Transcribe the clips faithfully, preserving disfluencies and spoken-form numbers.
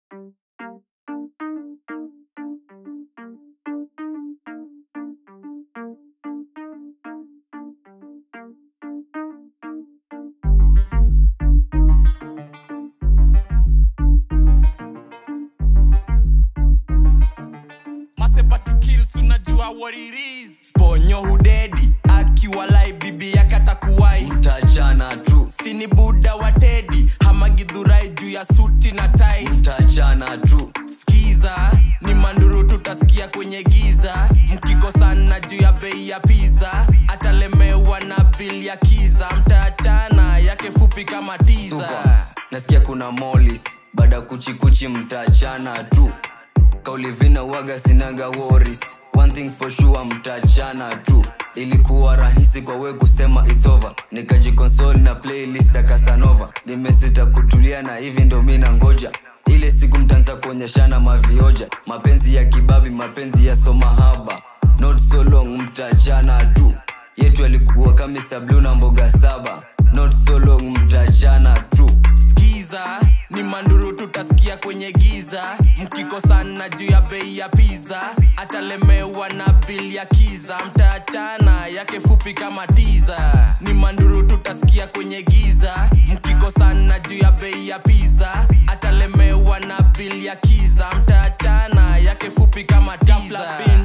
What it is. Sponyo hudedi akiwa lai bibi yakata kuwai. Mtaachana tu. Sini buda wa tedi hamagidhurai juu ya suti na tai. Mtaachana tu. Skiza ni manduru tutasikia kwenye giza. Mkikosana juu ya bei ya pizza atalemewa na bill ya kiza. Mtaachana yake fupi kama tiza. Super. Nasikia kuna molis bada kuchi kuchi. Mtaachana tu. Kauli vina waga sinaga worries. One thing for sure, mtaachana tu. Ilikuwa rahisi kwa we kusema it's over. Nikajikonsole na playlist ya Casanova. Nimesita kutulia na hivi ndo mina ngoja. Ile siku mtanza kuonyeshana mavioja. Mapenzi ya kibabi, mapenzi ya somahaba. Not so long, mtaachana tu. Yetu alikuwa kama mister Blue na mboga saba. Not so long, mtaachana tu. Skiza ni manduru tutasikia kwenye giza. Mkikosana juu ya bei ya pizza atalemewa na bill ya kiza. Mtaachana yake fupi kama tiza. Ni manduru tutasikia kwenye giza. Mkikosana juu ya bei ya pizza atalemewa na bill ya kiza. Mtaachana yake fupi kama tiza.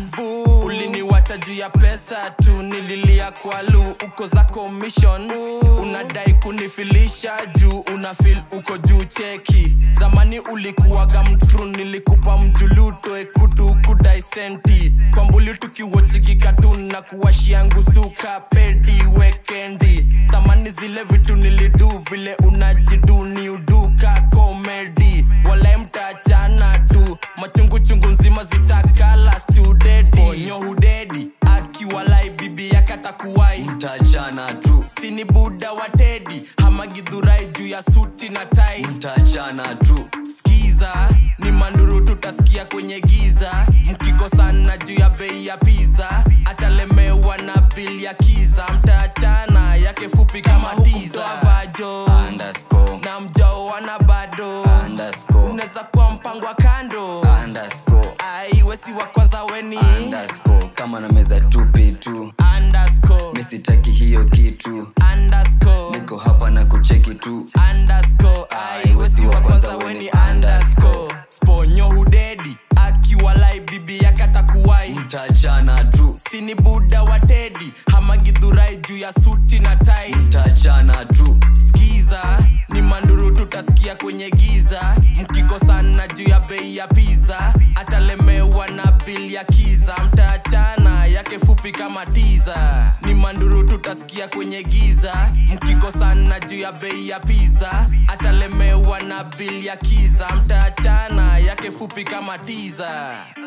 Uliniwacha juu ya pesa tu, nililia kwa lu uko za commission. Unadai kunifilisha juu unafeel uko juu cheki. Zamani ulikuwaga mtru nilikupa mjuluto ekutu kudai senti. Kwa mbuli tukiwatchiki cartoon na kuwashia ngusuka pedi weekendi. Zamani zile vitu nilidu vile unajidu ni uduka comedy. Walai mtaachana tu, machungu chungu nzima zitakala studedi. Sponyo hudedi akiwa lai bibi yakata kuwai. Mtaachana tu. Sini buda wa tedi hamagidhurai juu ya suti na tai. Mtaachana tu. Skiza ni manduru tutasikia kwenye giza. Mkikosana juu ya bei ya pizza atalemewa na bill ya kiza. Mtaachana yake fupi kama tiza. Vajo underscore na mjao wana bado underscore. Uneza kwa mpango kando underscore. Ai wesi wa kwanza weni underscore. Kama na meza tupi tu underscore. Misitaki hiyo kitu underscore. Niko hapa na kucheki tu underscore. Ai wesi wa kwanza weni underscore. Sponyo hudedi akiwa lai bibi yakata kuwai. Mtaachana tu. Sini buda wa tedi hamagidhurai juu ya suti na tai. Mtaachana tu. Skiza ni manduru tutasikia kwenye giza. Mkikosana juu ya bei ya pizza atalemewa na bill ya kiza. Mtaachana yake fupi kama tiza. Ni manduru tutasikia kwenye giza. Mkikosana juu ya bei ya pizza atalemewa na bill ya kiza. Mtaachana yake fupi kama tiza.